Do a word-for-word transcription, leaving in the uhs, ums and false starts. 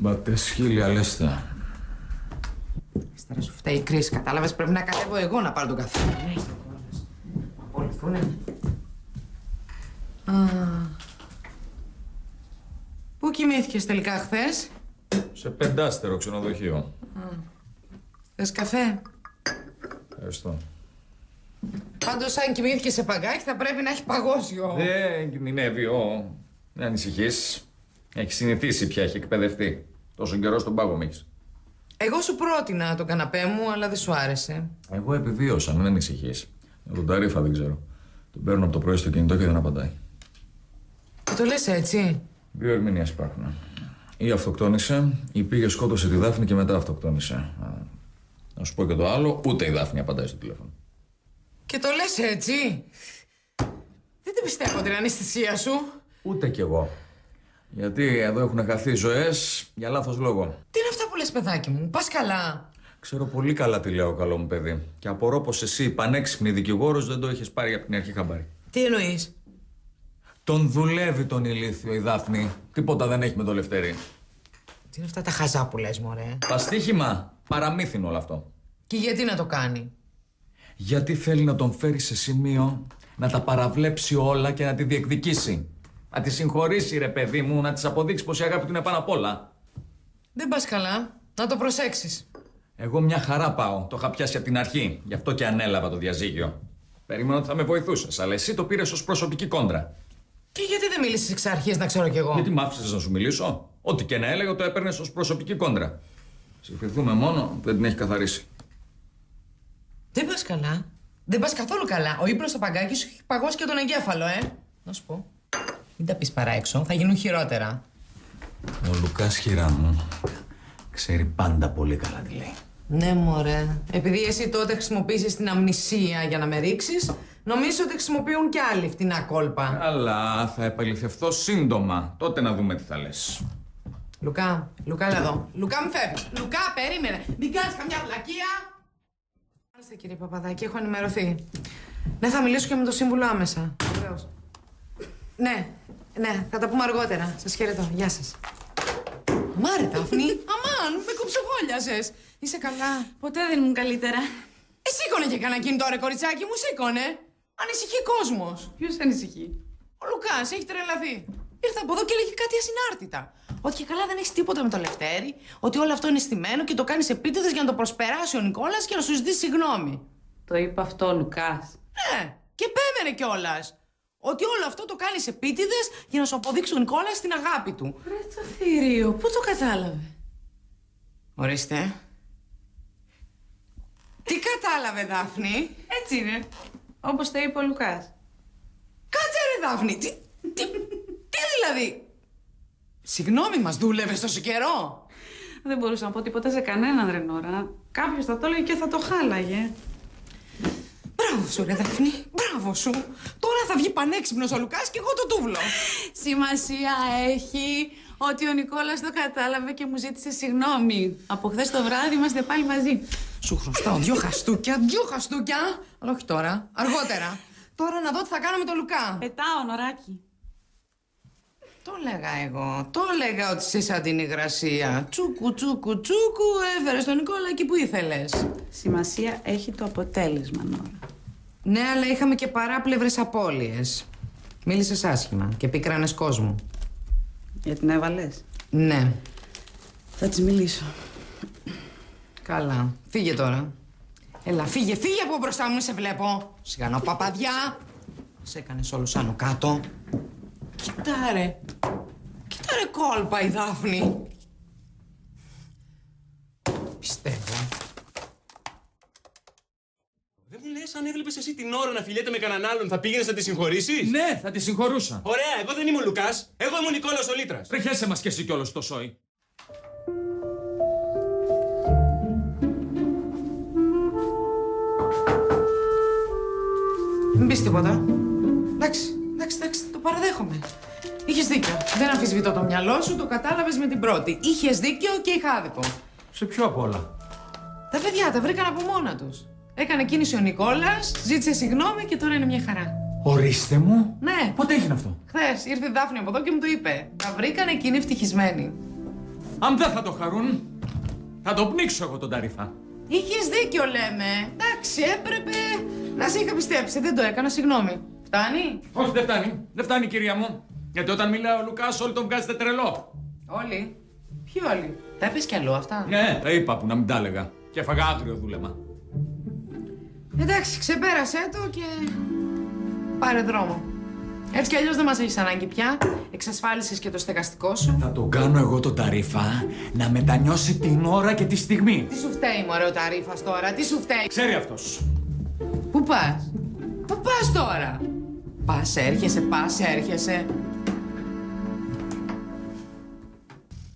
Μπατέ σχήλια, λέστα. Ύστερα σου φταίει η κρίση, κατάλαβες, πρέπει να κατέβω εγώ να πάρω τον καφέ. Ναι, απολυθούνε. Α. Πού κοιμήθηκες τελικά χθες? Σε πεντάστερο ξενοδοχείο. Θες καφέ? Ευχαριστώ. Πάντως, αν κοιμήθηκες σε παγκάκι, θα πρέπει να έχει παγώσιο. Δεν κινδυνεύει, ο. Δεν ανησυχείς. Έχει συνηθίσει πια, έχει εκπαιδευτεί. Τόσο καιρό στον πάγο μ' έχεις. Εγώ σου πρότεινα το καναπέ μου, αλλά δεν σου άρεσε. Εγώ επιβίωσα, μην ανησυχείς. Για τον Ταρίφα δεν ξέρω. Τον παίρνω από το πρωί στο κινητό και δεν απαντάει. Και το λες έτσι? Δύο ερμηνείες υπάρχουν. Ή αυτοκτόνησε, ή πήγε σκότωσε τη Δάφνη και μετά αυτοκτόνησε. Να σου πω και το άλλο, ούτε η Δάφνη απαντάει στο τηλέφωνο. Και το λες έτσι? Δεν την πιστεύω την αναισθησία σου. Ούτε κι εγώ. Γιατί εδώ έχουν χαθεί ζωές για λάθος λόγο. Τι είναι αυτά που λες, παιδάκι μου, πας καλά? Ξέρω πολύ καλά τι λέω, καλό μου παιδί. Και απορώ πως εσύ, πανέξυπνη δικηγόρος, δεν το έχεις πάρει από την αρχή χαμπάρι. Τι εννοείς? Τον δουλεύει τον ηλίθιο η Δάφνη. Τίποτα δεν έχει με το Λευτέρη. Τι είναι αυτά τα χαζά που λες, μωρέ? Παστίχημα. Παραμύθινο όλο αυτό. Και γιατί να το κάνει? Γιατί θέλει να τον φέρει σε σημείο να τα παραβλέψει όλα και να τη διεκδικήσει. Να τη συγχωρήσει, ρε παιδί μου, να της αποδείξει πως η αγάπη του είναι πάνω απ' όλα. Δεν πας καλά. Να το προσέξεις. Εγώ μια χαρά πάω. Το είχα πιάσει από την αρχή. Γι' αυτό και ανέλαβα το διαζύγιο. Περίμενα ότι θα με βοηθούσες, αλλά εσύ το πήρες ως προσωπική κόντρα. Και γιατί δεν μίλησες εξ αρχής, να ξέρω κι εγώ? Γιατί μ' άφησες να σου μιλήσω? Ό,τι και να έλεγα το έπαιρνες ως προσωπική κόντρα. Συμφιθούμε μόνο, δεν την έχει καθαρίσει. Δεν πας καλά. Δεν πας καθόλου καλά. Ο ύπνος στο παγκάκι σου έχει παγώσει και τον εγκέφαλο, ε. Να σου πω. Μην τα πεις παρά έξω, θα γίνουν χειρότερα. Ο Λουκάς, χειρά μου, ξέρει πάντα πολύ καλά τι λέει. Ναι, μωρέ. Επειδή εσύ τότε χρησιμοποίησες την αμνησία για να με ρίξεις, νομίζω ότι χρησιμοποιούν κι άλλοι φτηνά κόλπα. Καλά, θα επαληθευτώ σύντομα. Τότε να δούμε τι θα λες. Λουκά, Λουκά, έλα εδώ. Λουκά, μην φεύγεις. Λουκά, περίμενε. Μην κάνεις καμιά βλακεία. Μάλιστα, κύριε Παπαδάκη, έχω ενημερωθεί. Ναι, θα μιλήσω και με τον σύμβουλο άμεσα. Βεβαίως. Ναι, ναι, θα τα πούμε αργότερα. Σας χαιρετώ. Γεια σας. Μάρε, Δάφνη. Αμάν, με κουψογόλιασες. Είσαι καλά? Ποτέ δεν ήμουν καλύτερα. Ε, σήκωνε και κανένα κινητό, ρε κοριτσάκι μου, σήκωνε. Ανησυχεί κόσμος. Ποιος ανησυχεί? Ο Λουκάς έχει τρελαθεί. Ήρθε από εδώ και έλεγε κάτι ασυνάρτητα. Ότι και καλά δεν έχει τίποτα με το Λευτέρη, ότι όλο αυτό είναι στημένο και το κάνει επίτηδες για να το προσπεράσει ο Νικόλας και να σου ζητήσει συγγνώμη. Το είπε αυτό ο Λουκάς? Ναι, και επέμενε κιόλας. Ότι όλο αυτό το κάνει επίτηδες για να σου αποδείξει ο Νικόλας την αγάπη του. Ρε το θηρίο, πού το κατάλαβε? Ορίστε. Τι κατάλαβε, Δάφνη? Έτσι είναι. Όπως το είπε ο Λουκάς. Κάτσε, ρε Δάφνη. Τι, τι, τι δηλαδή? Συγγνώμη, μας δούλευες τόσο καιρό? Δεν μπορούσα να πω τίποτα σε κανέναν, ρε Νόρα. Κάποιος θα το έλεγε και θα το χάλαγε. Μπράβο σου, ρε Δάφνη. Μπράβο σου. Τώρα θα βγει πανέξυπνος ο Λουκάς και εγώ το τούβλο. Σημασία έχει ότι ο Νικόλας το κατάλαβε και μου ζήτησε συγγνώμη. Από χθες το βράδυ είμαστε πάλι μαζί. Σου χρωστάω δυο χαστούκια, δυο χαστούκια. Αλλά όχι τώρα, αργότερα. Τώρα να δω τι θα κάνω με τον Λουκά. Πετάω, Νωράκι. Το έλεγα εγώ. Το έλεγα ότι είσαι σαν την υγρασία. Τσούκου, τσούκου, τσούκου. Έφερες τον Νικόλα εκεί που ήθελες. Σημασία έχει το αποτέλεσμα, Νόρα. Ναι, αλλά είχαμε και παράπλευρες απώλειες. Μίλησες άσχημα και πικράνες κόσμο. Για την έβαλες? Ναι. Θα της μιλήσω. Καλά. Φύγε τώρα. Έλα, φύγε, φύγε από μπροστά μου, σε βλέπω. Σιγανό, παπαδιά. Σε έκανες όλους άνω κάτω. Κοίταρε. Κοίταρε κόλπα η Δάφνη. Πιστεύω. Δεν μου λες, αν έβλεπες εσύ την ώρα να φιλιέται με κανέναν άλλον, θα πήγαινες να τη συγχωρήσεις? Ναι, θα τη συγχωρούσα. Ωραία, εγώ δεν είμαι ο Λουκάς. Εγώ είμαι ο Νικόλαος ο Λίτρας. Ρεχέσαι μας κι εσύ κιόλας το σόι. Μην πεις τίποτα. Εντάξει, εντάξει, εντάξει, το παραδέχομαι. Είχες δίκιο. Δεν αμφισβητώ το μυαλό σου, το κατάλαβες με την πρώτη. Είχες δίκιο και είχα άδικο. Σε ποιο απ' όλα? Τα παιδιά τα βρήκαν από μόνα τους. Έκανε κίνηση ο Νικόλας, ζήτησε συγγνώμη και τώρα είναι μια χαρά. Ορίστε μου. Ναι. Πότε έγινε αυτό? Χθες ήρθε η Δάφνη από εδώ και μου το είπε. Τα βρήκανε και είναι ευτυχισμένοι. Αν δεν θα το χαρούν, θα τον πνίξω εγώ τον Ταρίφα. Είχες δίκιο, λέμε. Εντάξει, έπρεπε να σε είχα πιστέψει. Δεν το έκανα, συγγνώμη. Φτάνει? Όχι, δεν φτάνει. Δεν φτάνει, κυρία μου. Γιατί όταν μιλάει ο Λουκάς, όλοι τον βγάζετε τρελό. Όλοι. Ποιοι όλοι? Τα είπες κι αλλού αυτά? Ναι, τα είπα που να μην τα έλεγα. Και έφαγα άγριο δούλεμα. Εντάξει, ξεπέρασέ το και πάρε δρόμο. Έτσι κι αλλιώς δεν μας έχεις ανάγκη πια. Εξασφάλισες και το στεγαστικό σου. Θα τον κάνω εγώ τον Ταρίφα να μετανιώσει την ώρα και τη στιγμή. Τι σου φταίει, μωρέ, ο Ταρίφας τώρα, τι σου φταίει? Ξέρει αυτός. Πού πας? Πού πας τώρα? Πας, έρχεσαι, πας, έρχεσαι.